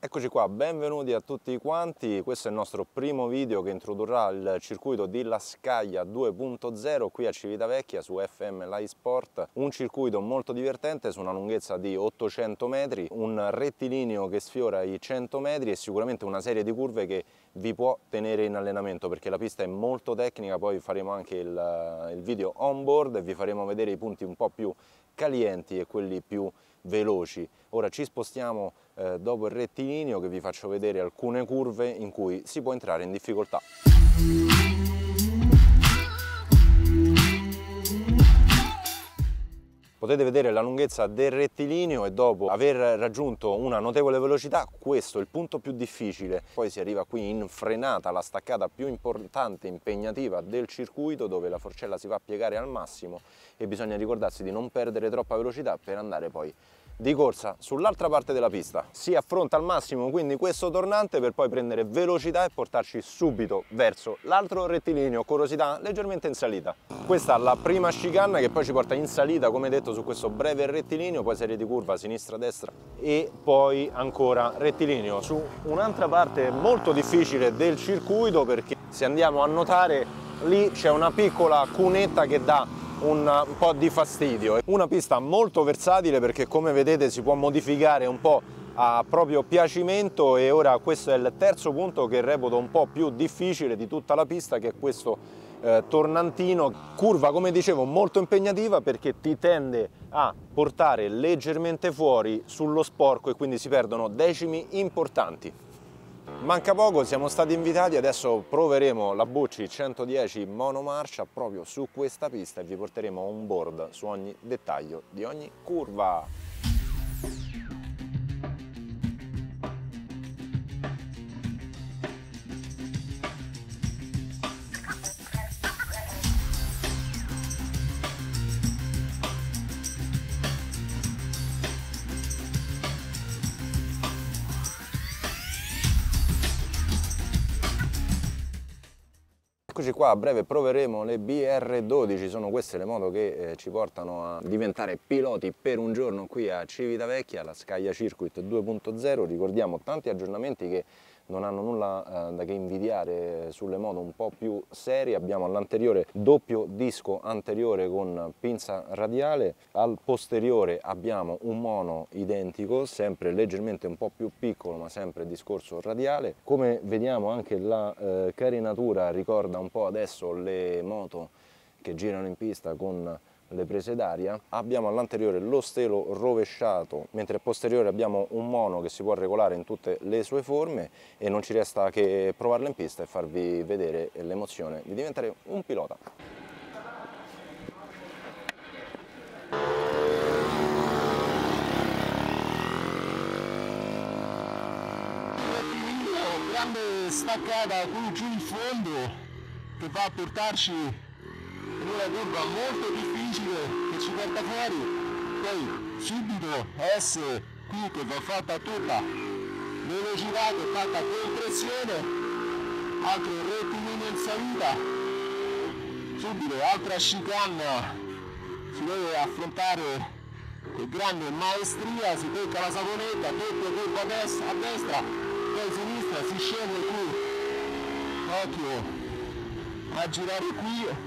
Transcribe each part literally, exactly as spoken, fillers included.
Eccoci qua, benvenuti a tutti quanti. Questo è il nostro primo video che introdurrà il circuito di La Scaglia due punto zero qui a Civitavecchia su F M Live Sport. Un circuito molto divertente su una lunghezza di ottocento metri, un rettilineo che sfiora i cento metri e sicuramente una serie di curve che vi può tenere in allenamento perché la pista è molto tecnica. Poi faremo anche il, il video on board e vi faremo vedere i punti un po' più calienti e quelli più veloci. Ora ci spostiamo eh, dopo il rettilineo che vi faccio vedere alcune curve in cui si può entrare in difficoltà. Potete vedere la lunghezza del rettilineo e dopo aver raggiunto una notevole velocità, questo è il punto più difficile. Poi si arriva qui in frenata, la staccata più importante e impegnativa del circuito, dove la forcella si va a piegare al massimo e bisogna ricordarsi di non perdere troppa velocità per andare poi di corsa sull'altra parte della pista. Si affronta al massimo quindi questo tornante per poi prendere velocità e portarci subito verso l'altro rettilineo, corosità leggermente in salita. Questa è la prima chicane che poi ci porta in salita, come detto, su questo breve rettilineo, poi serie di curva sinistra-destra e poi ancora rettilineo su un'altra parte molto difficile del circuito, perché se andiamo a notare lì c'è una piccola cunetta che dà un po' di fastidio. Una pista molto versatile perché, come vedete, si può modificare un po' a proprio piacimento, e ora questo è il terzo punto che reputo un po' più difficile di tutta la pista, che è questo eh, tornantino. Curva, come dicevo, molto impegnativa perché ti tende a portare leggermente fuori sullo sporco e quindi si perdono decimi importanti. Manca poco, siamo stati invitati, adesso proveremo la Bucci centodieci monomarcia proprio su questa pista e vi porteremo on board su ogni dettaglio di ogni curva. Eccoci qua, a breve proveremo le B R dodici, sono queste le moto che eh, ci portano a diventare piloti per un giorno qui a Civitavecchia, la Scaglia Circuit due punto zero. Ricordiamo tanti aggiornamenti che non hanno nulla eh, da che invidiare sulle moto un po' più serie. Abbiamo all'anteriore doppio disco anteriore con pinza radiale, al posteriore abbiamo un mono identico, sempre leggermente un po' più piccolo ma sempre discorso radiale. Come vediamo anche la eh, carenatura ricorda un po' adesso le moto che girano in pista con le prese d'aria. Abbiamo all'anteriore lo stelo rovesciato, mentre al posteriore abbiamo un mono che si può regolare in tutte le sue forme, e non ci resta che provarlo in pista e farvi vedere l'emozione di diventare un pilota. Grande staccata qui giù in fondo che va a portarci in una curva molto difficile che ci porta fuori, poi subito S qui che va fatta tutta velocità, che è fatta con pressione, altro rettilineo in salita, subito altra chicane, si deve affrontare con grande maestria, si tocca la saponetta, doppio curva a destra, a destra, poi a sinistra, si scende qui, occhio a girare qui.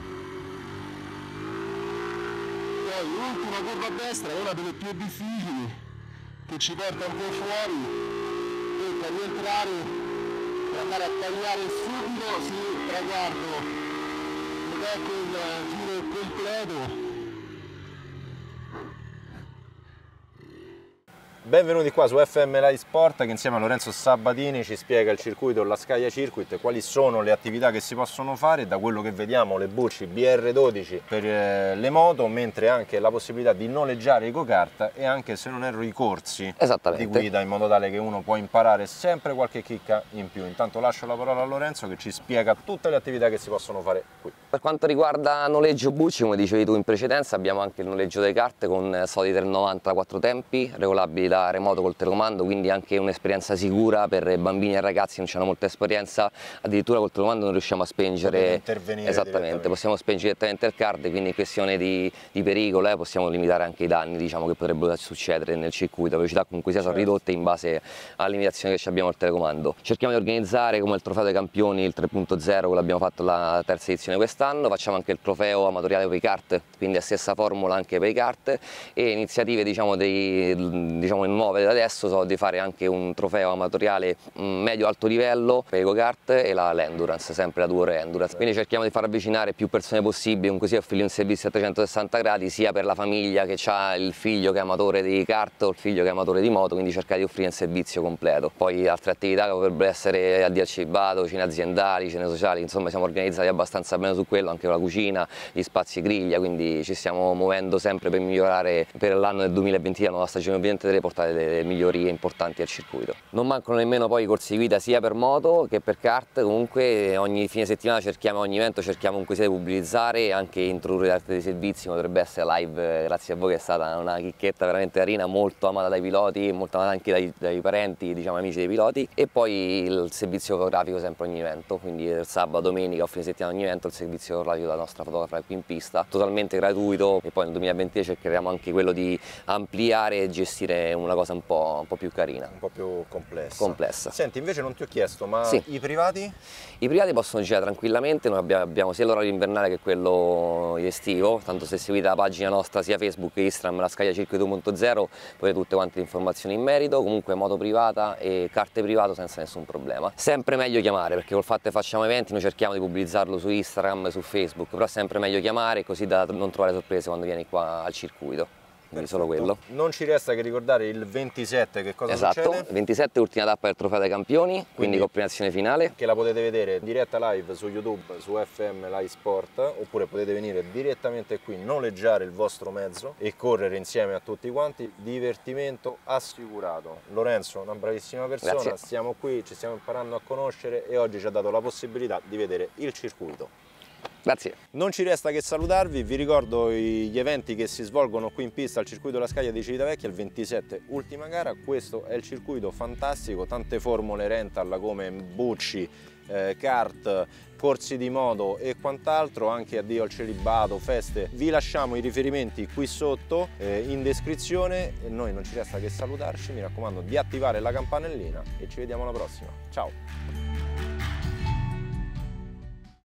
Poi l'ultima curva a destra è una delle più difficili che ci porta un po' fuori, tocca rientrare per andare a tagliare subito, sì, traguardo, ed ecco il giro completo. Benvenuti qua su F M Live Sport, che insieme a Lorenzo Sabatini ci spiega il circuito La Scaglia Circuit, quali sono le attività che si possono fare. Da quello che vediamo le Bucci B R dodici per le moto, mentre anche la possibilità di noleggiare i go-kart e anche, se non erro, i corsi di guida, in modo tale che uno può imparare sempre qualche chicca in più. Intanto lascio la parola a Lorenzo che ci spiega tutte le attività che si possono fare qui. Per quanto riguarda noleggio Bucci, come dicevi tu in precedenza, abbiamo anche il noleggio delle carte con solite novanta quattro tempi, regolabili da guidare moto col telecomando, quindi anche un'esperienza sicura per bambini e ragazzi che non hanno molta esperienza. Addirittura col telecomando non riusciamo a spengere, esattamente, possiamo spengere direttamente il card, quindi in questione di, di pericolo eh, possiamo limitare anche i danni, diciamo, che potrebbero succedere nel circuito. Le velocità comunque sia sono ridotte in base alla limitazione che abbiamo al telecomando. Cerchiamo di organizzare come il trofeo dei campioni, il tre punto zero, che l'abbiamo fatto la terza edizione quest'anno, facciamo anche il trofeo amatoriale per i kart, quindi la stessa formula anche per i kart, e iniziative diciamo, dei, diciamo nuove da adesso sono di fare anche un trofeo amatoriale medio-alto livello per i go-kart e la l'endurance, sempre la Duo Endurance. Quindi cerchiamo di far avvicinare più persone possibili, comunque sia offrire un servizio a trecentosessanta gradi sia per la famiglia che ha il figlio che è amatore di kart o il figlio che è amatore di moto, quindi cercare di offrire un servizio completo. Poi altre attività che potrebbero essere addio al celibato, cene aziendali, cene sociali, insomma siamo organizzati abbastanza bene su quello, anche con la cucina, gli spazi griglia, quindi ci stiamo muovendo sempre per migliorare per l'anno del duemilaventi, la nuova stagione duemilaventitré, portare delle migliorie importanti al circuito. Non mancano nemmeno poi i corsi di guida sia per moto che per kart, comunque ogni fine settimana cerchiamo, ogni evento cerchiamo comunque sia di pubblicizzare e anche introdurre altri servizi, come potrebbe essere live, grazie a voi, che è stata una chicchetta veramente carina, molto amata dai piloti, molto amata anche dai, dai parenti, diciamo amici dei piloti, e poi il servizio fotografico sempre ogni evento, quindi il sabato, domenica o fine settimana ogni evento il servizio fotografico della nostra fotografa qui in pista, totalmente gratuito, e poi nel duemilaventi cercheremo anche quello di ampliare e gestire una cosa un po', un po' più carina. Un po' più complessa. complessa. Senti, invece non ti ho chiesto, ma sì. i privati? I privati possono girare tranquillamente, noi abbiamo, abbiamo sia l'orario invernale che quello estivo, tanto se seguite la pagina nostra sia Facebook che Instagram, la Scaglia Circuito due punto zero, potete tutte quante le informazioni in merito, comunque moto privata e carte privato senza nessun problema. Sempre meglio chiamare, perché col fatto che facciamo eventi noi cerchiamo di pubblicizzarlo su Instagram, su Facebook, però è sempre meglio chiamare così da non trovare sorprese quando vieni qua al circuito. Quindi solo quello. Non ci resta che ricordare il ventisette, che cosa esatto, succede? Esatto, ventisette ultima tappa del trofeo dei campioni, quindi, quindi compilazione finale. Che la potete vedere in diretta live su YouTube, su F M Live Sport, oppure potete venire direttamente qui, noleggiare il vostro mezzo e correre insieme a tutti quanti. Divertimento assicurato. Lorenzo, una bravissima persona, Grazie. Stiamo qui, ci stiamo imparando a conoscere e oggi ci ha dato la possibilità di vedere il circuito. Grazie. Non ci resta che salutarvi, vi ricordo gli eventi che si svolgono qui in pista al circuito della Scaglia di Civitavecchia, il ventisette ultima gara. Questo è il circuito fantastico, tante formule rental come bucci, eh, kart, corsi di moto e quant'altro, anche addio al celibato, feste. Vi lasciamo i riferimenti qui sotto eh, in descrizione e noi non ci resta che salutarci, mi raccomando di attivare la campanellina e ci vediamo alla prossima. Ciao!